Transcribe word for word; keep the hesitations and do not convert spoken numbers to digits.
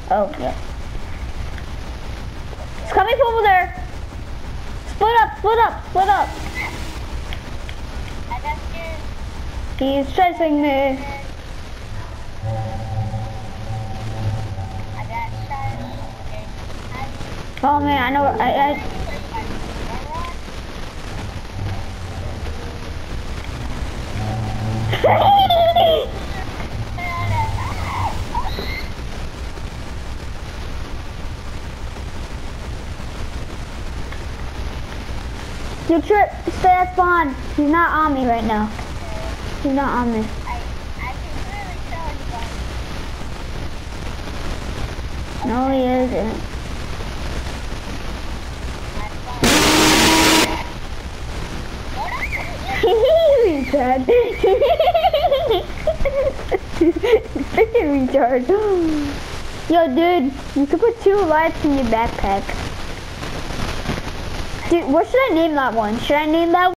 Oh, yeah. It's coming from over there. Split up, split up, split up. I got scared. He's chasing me. I got shot. Oh man, I know. I. I You trip, stay at spawn. He's not on me right now. He's not on me. I, I can clearly tell you. No, he isn't. Retard. Freaking retard. Yo, dude, you could put two lights in your backpack. Dude, what should I name that one? Should I name that one?